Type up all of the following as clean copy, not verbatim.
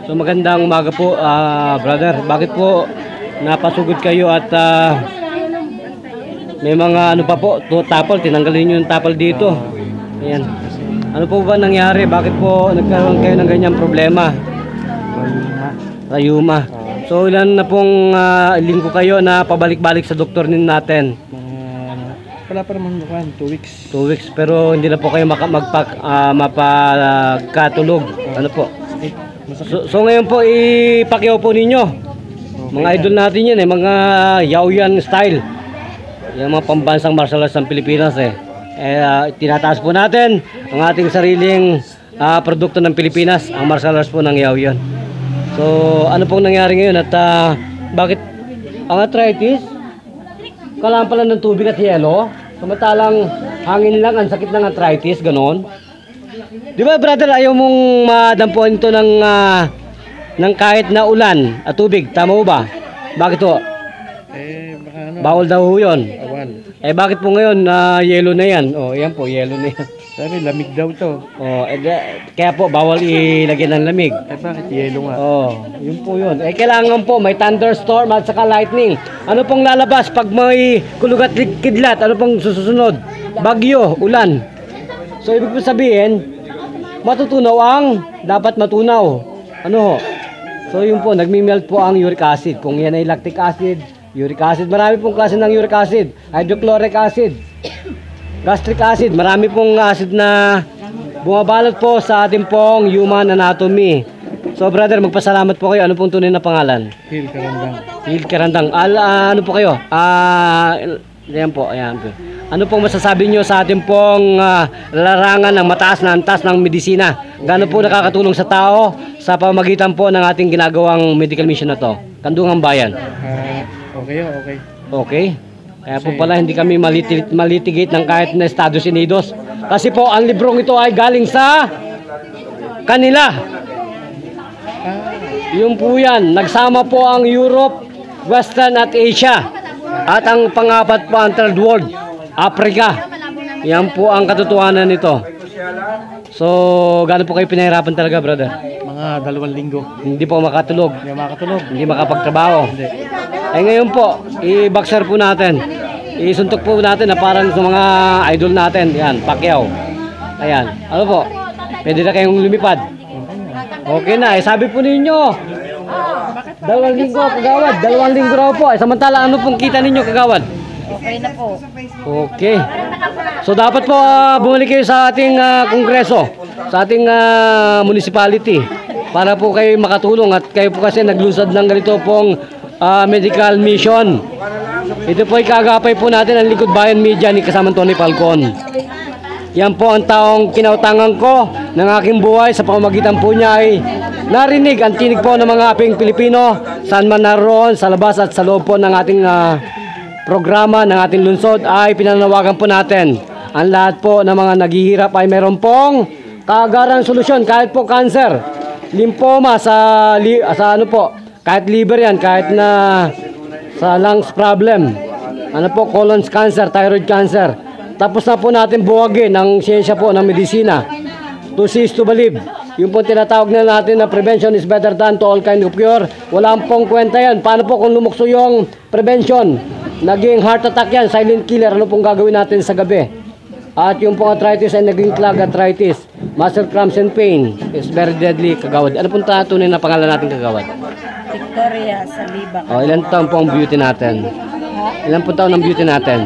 So magandang umaga po, brother. Bakit po napasugod kayo at may mga ano pa po, tapal, tinanggalin niyo yung tapal dito. Ayan. Ano po ba nangyari? Bakit po nagkaroon kayo ng ganyang problema? Rayuma. So ilan na pong linggo kayo na pabalik-balik sa doktor natin? Wala pa naman mukhang 2 weeks. 2 weeks, pero hindi na po kayo mapagkatulog. Ano po? So ngayon po, ipakiyaw po ninyo. Mga idol natin yan mga Yaoyan style. Yung mga pambansang martial arts ng Pilipinas tinataas po natin ang ating sariling produkto ng Pilipinas, ang martial arts po ng Yaoyan. So ano pong nangyari ngayon at bakit ang arthritis? Kailangan pala ng tubig at yelo. Samantalang hangin lang, ang sakit ng arthritis, ganon. Di ba brother, ayaw mong madampuan ito ng kahit na ulan at tubig, tama mo ba? Bakit to? Baka ano? Bawal daw yun. Bawal. Bakit po ngayon yelo na yan? Yan po, yelo na yan. Sabi, lamig daw to. Kaya po, bawal ilagyan ng lamig. Bakit yelo nga? Yun po yun. Kailangan po, may thunderstorm at saka lightning. Ano pong lalabas pag may kulog at kidlat? Ano pong susunod? Bagyo, ulan. So, ibig po sabihin, matutunaw ang dapat matunaw. Ano ho? So, yun po, nagmi-melt po ang uric acid. Kung yan ay lactic acid, uric acid. Marami pong klase ng uric acid. Hydrochloric acid. Gastric acid, marami pong acid na bumabalot po sa ating pong human anatomy. So brother, magpasalamat po kayo. Ano pong tunay na pangalan? Phil Karandang. Phil Karandang. Ano po kayo? Ayan po, ayan po. Ano pong masasabi nyo sa ating pong larangan ng mataas na antas ng medisina? Gaano po nakakatulong sa tao sa pamagitan po ng ating ginagawang medical mission na to? Kandungang Bayan. Okay. Okay. Kaya po pala hindi kami malitigate ng kahit na Estados Unidos. Kasi po ang librong ito ay galing sa kanila. Yung po yan. Nagsama po ang Europe, Western at Asia. At ang pangapat po ang Third World, Africa. Yan po ang katotohanan nito. So, gaano po kayo pinahirapan talaga, brother? Mga 2 linggo. Hindi po makatulog. Hindi makatulog. Hindi makapagtrabaho. Hindi. Ngayon po, i-boxer po natin. Isuntok po natin na parang sa mga idol natin. Yan, Pacquiao. Ayan. Ano po? Pwede na kayong lumipad. Okay na. Sabi po ninyo, 2 linggo, kagawad. 2 linggo raw po. Samantala, ano pong kita ninyo, kagawad? Okay na po. Okay. So, dapat po bumalik kayo sa ating kongreso, sa ating municipality, para po kayo makatulong at kayo po kasi naglusad ng ganito pong medical mission. Ito po ay kagapay po natin ang Likod Bayan Media ni kasamang Tony Falcon. Yan po ang taong kinautangan ko ng aking buhay. Sa pamamagitan po niya ay narinig ang tinig po ng mga aping Pilipino saan man naroon, sa labas at sa loob po ng ating programa ng ating lungsod ay pinanawagan po natin. Ang lahat po ng mga naghihirap ay meron pong kaagaran solusyon. Kahit po cancer, lymphoma, sa ano po, kahit liver yan, kahit na sa lungs problem, ano po, colon cancer, thyroid cancer. Tapos na po natin buwagin ng siyensya po ng medisina. To see is to believe. Yung po tinatawag na natin na prevention is better than to all kind of cure. Wala pong kwenta yan. Paano po kung lumukso yung prevention? Naging heart attack yan, silent killer. Ano pong gagawin natin sa gabi? At yung pong arthritis ay naging clog arthritis. Muscle cramps and pain is very deadly, kagawad. Ano pong tunay na pangalan natin, kagawad? Victoria Saliba. Ilan taon po ang beauty natin? Ilan po taon ang beauty natin?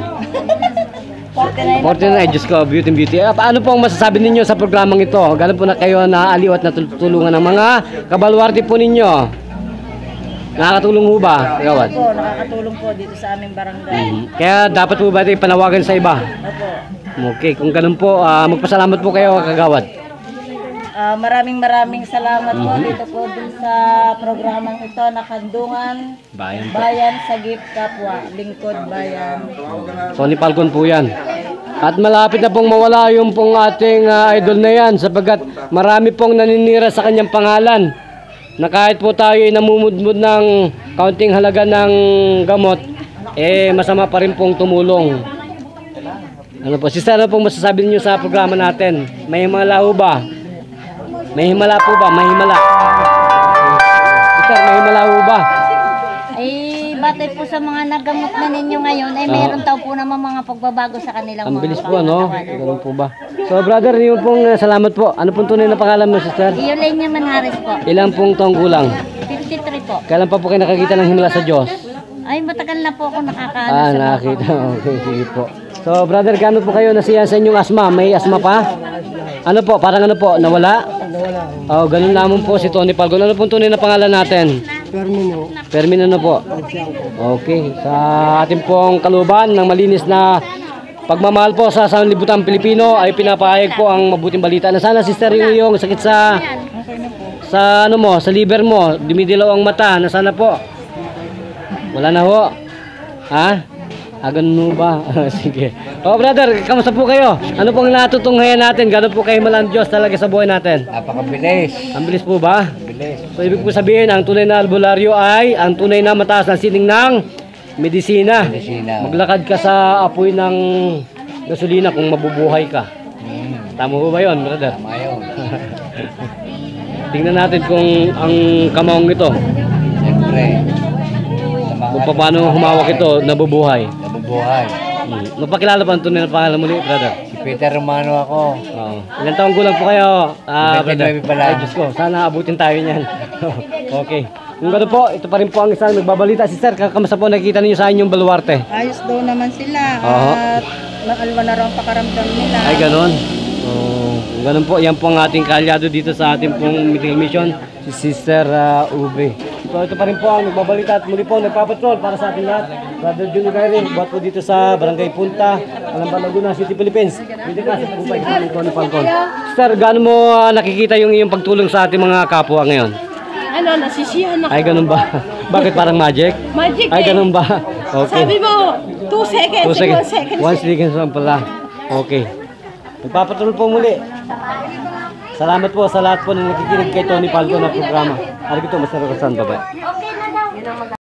49, Diyos ko, beauty. Ano po ang masasabi ninyo sa programang ito? Gano'n po na kayo naaaliw at natutulungan ng mga kabalwarte po ninyo? Nakakatulong po ba, kagawad? Opo, nakakatulong po dito sa aming barangay. Kaya dapat po ba ito panawagan sa iba? Opo. Okay, kung ganun po, magpasalamat po kayo, kagawad. Maraming salamat po dito po dun sa programang ito na Kandungan Bayan. Sagip Kapwa, Lingkod Bayan. Tony Falcon po yan. At malapit na pong mawala yung pong ating idol na yan sapagkat marami pong naninira sa kanyang pangalan na kahit po tayo ay namumudmud ng kaunting halaga ng gamot, masama pa rin pong tumulong. Ano po, sister, ano pong masasabi niyo sa programa natin? May himala ho ba? May himala po ba? May himala. sister, may himala ho ba? Ay, batay po sa mga nagamot na ninyo ngayon, ay mayroon daw po naman mga pagbabago sa kanilang Ang mga bilis po, no? katawan. Ganun po ba? So, brother, yun pong salamat po. Ano pong tunay na pangalan mo, sister? Yulay niya Manhares po. Ilang pong taong kulang? 53 po. Kailan pa po kayo nakakita ng himala sa Diyos? Ay, matagal na po ako nakakaano Ah, sa nakakita. Okay, sige po. So, brother, gaano po kayo nasiya sa inyong asma? May asma pa? Ano po? Parang ano po? Nawala? Oh, ganun lamang po si Tony Falcon. Ano pong tunay na pangalan natin? Termino. Fermin ano po? Okay. Sa ating pong kaluban ng malinis na pagmamahal po sa sanlibutan Pilipino ay pinapahayag po ang mabuting balita na sana, sister, yung iyong sakit sa ano mo, sa liver mo, dumidilaw ang mata, na sana po. Wala na ho. Ha? Ganun ba? Sige. Oh, brother, kamusta po kayo? Ano pong natutunghayan natin? Gano'n po kayo malang Diyos talaga sa buhay natin? Napakabilis. Ang bilis po ba? Bilis. So, ibig po sabihin, ang tunay na albularyo ay ang tunay na mataas na sining ng medisina. Medisina. Maglakad ka sa apoy ng gasolina kung mabubuhay ka. Tama po ba yun, brother? Tama yun. Tingnan natin kung ang kamaong ito, Siyempre. kung paano humawak ito, nabubuhay. Nabubuhay. Mapakilala pa ang tunay na pangalan muli, brother. Si Peter Romano ako. Oo. Ilan taong gulang po kayo, brother? 29 pala. Ay, Diyos ko, sana abutin tayo niyan. Okay. Kung gano'n po, ito pa rin po ang isang nagbabalita. Sister, kamusta po nakikita ninyo sa inyong baluarte? Ayos daw naman sila Oo. at naalwa na raw ang pakaramdam nila. Ay, gano'n. So, gano'n po, yan po ang ating kaalyado dito sa ating pong meeting mission, si Sister Ube. So, ito pa rin po ang nagbabalita at muli po nagpapatrol para sa ating lahat. Brother Junior Gayri, buhat po dito sa Barangay Punta, Alambal, Laguna City, Philippines. Dito ka sa Pupay, Tony Falcon. Sister, gaano mo nakikita yung iyong pagtulong sa ating mga kapwa ngayon? Ano, nasisiyahan ako. Ay, ganun ba? Bakit parang magic? Magic Ay, ganun ba? Okay. Sabi mo, 2 seconds, 2 seconds. 1 second. 1 second lang pala. Okay. Magpapatrol po muli. Salamat po sa lahat po na nakikinig kay Tony Falcon na programa. Arito, Mr. Rosan. Bye-bye.